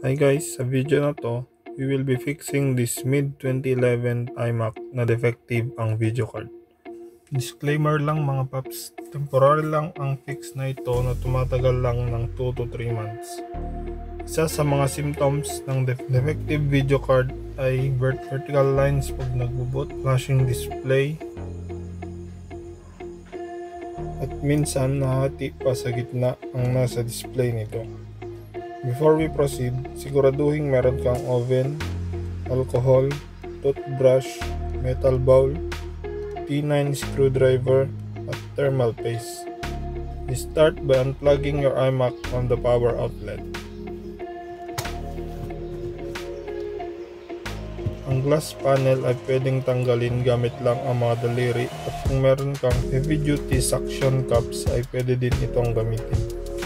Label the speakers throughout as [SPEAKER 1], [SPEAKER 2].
[SPEAKER 1] Hi guys, sa video na to, we will be fixing this mid-2011 iMac na defective ang video card. Disclaimer lang mga paps, temporary lang ang fix na ito na tumatagal lang ng 2 to 3 months. Isa sa mga symptoms ng defective video card ay vertical lines pag nagbo-boot, flashing display, at minsan nahati pa sa gitna ang nasa display nito. Before we proceed, siguraduhin meron kang oven, alcohol, toothbrush, metal bowl, T9 screwdriver, at thermal paste. We start by unplugging your iMac from the power outlet. Ang glass panel ay pwedeng tanggalin gamit lang ang mga daliri, at kung meron kang heavy duty suction cups ay pwede din itong gamitin.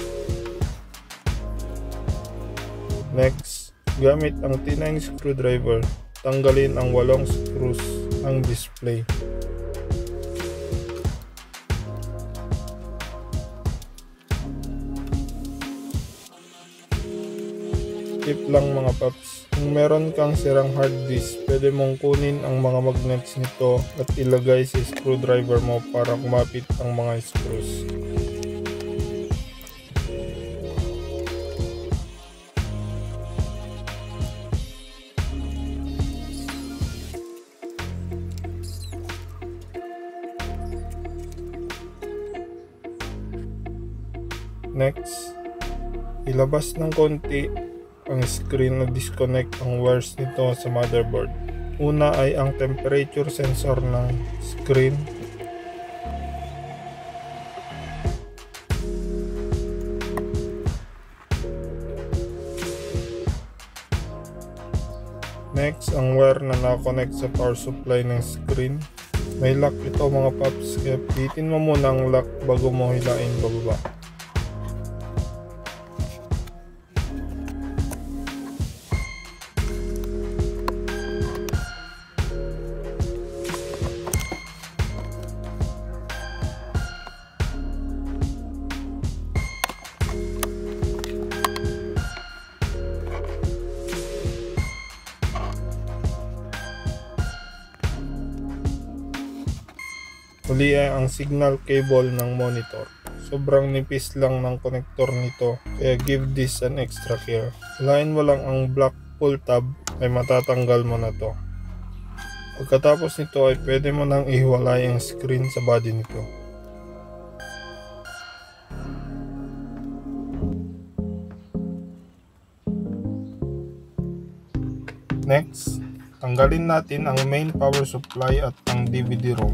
[SPEAKER 1] Next, gamit ang T9 screwdriver, tanggalin ang 8 screws ng display. Tip lang mga paps, kung meron kang sirang hard disk, pwede mong kunin ang mga magnets nito at ilagay sa screwdriver mo para kumapit ang mga screws. Next, ilabas ng konti ang screen na disconnect ang wires nito sa motherboard. Una ay ang temperature sensor ng screen. Next, ang wire na nakakonect sa power supply ng screen. May lock ito mga paps, kaya pitin mo muna ang lock bago mo hilain bababa. Huli ay ang signal cable ng monitor. Sobrang nipis lang ng connector nito, kaya give this an extra care. Hilain mo lang ang black pull tab ay matatanggal mo na to. Pagkatapos nito ay pwede mo nang ihiwalay ang screen sa body nito. Next, tanggalin natin ang main power supply at ang DVD ROM.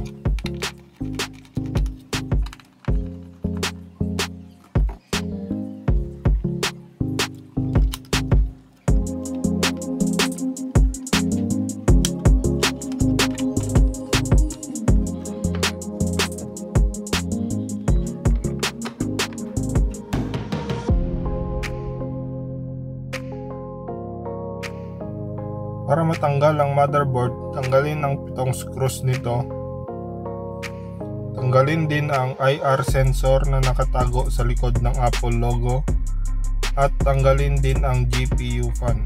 [SPEAKER 1] Para matanggal ang motherboard, tanggalin ang 7 screws nito. Tanggalin din ang IR sensor na nakatago sa likod ng Apple logo. At tanggalin din ang GPU fan.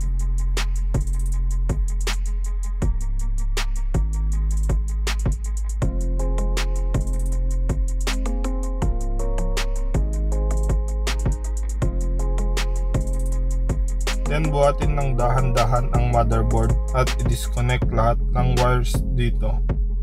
[SPEAKER 1] Then buhatin ng dahan-dahan ang motherboard at i-disconnect lahat ng wires dito.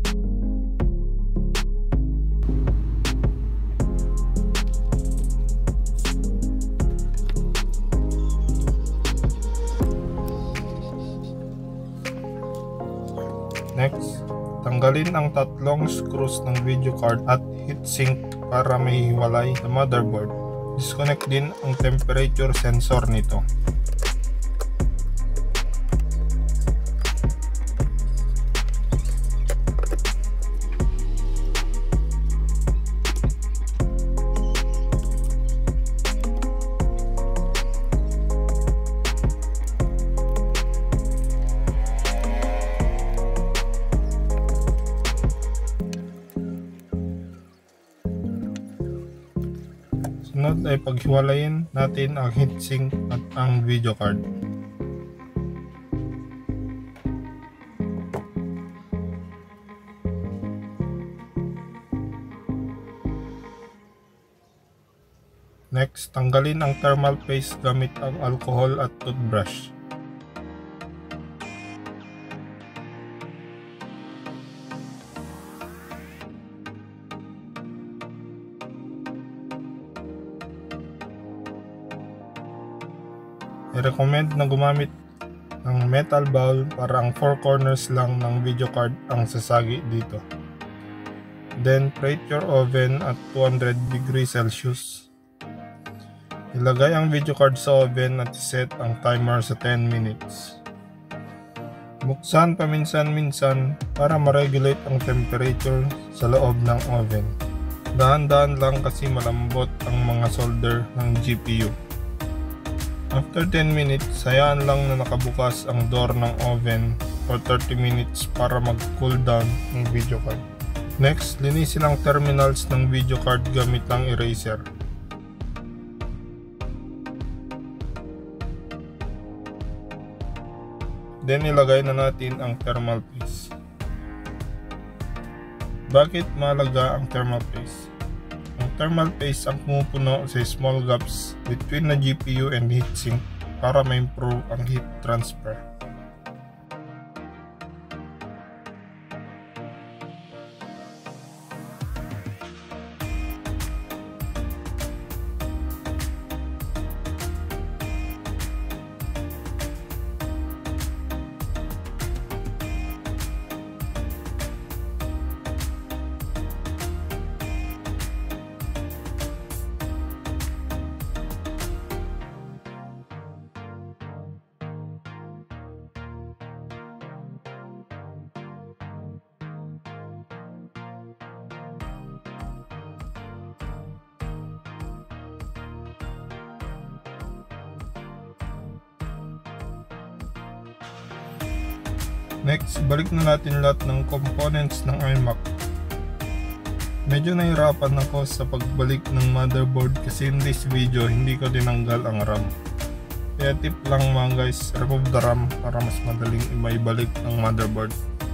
[SPEAKER 1] Next, tanggalin ang 3 screws ng video card at heatsink para mahihiwalay sa motherboard. Disconnect din ang temperature sensor nito. Sunod ay paghiwalayin natin ang heatsink at ang video card. Next, tanggalin ang thermal paste gamit ang alcohol at toothbrush. I-recommend na gumamit ng metal bowl para ang 4 corners lang ng video card ang sasagi dito. Then, preheat your oven at 200 degrees Celsius. Ilagay ang video card sa oven at set ang timer sa 10 minutes. Buksan paminsan-minsan para ma-regulate ang temperature sa loob ng oven. Dahan-dahan lang kasi malambot ang mga solder ng GPU. After 10 minutes, hayaan lang na nakabukas ang door ng oven for 30 minutes para mag-cool down ng video card. Next, linisin ang terminals ng video card gamit ang eraser. Then ilagay na natin ang thermal paste. Bakit mahalaga ang thermal paste? Ang thermal paste ang pumupuno sa small gaps between the GPU and heatsink para ma-improve ang heat transfer. Next, balik na natin lahat ng components ng iMac. Medyo nahirapan ako sa pagbalik ng motherboard kasi in this video hindi ko tinanggal ang RAM. Kaya tip lang mga guys, remove the RAM para mas madaling maibalik ang motherboard.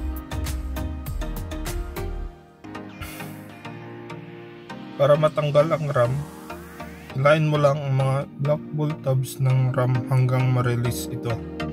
[SPEAKER 1] Para matanggal ang RAM, hilain mo lang ang mga black ball tabs ng RAM hanggang ma-release ito.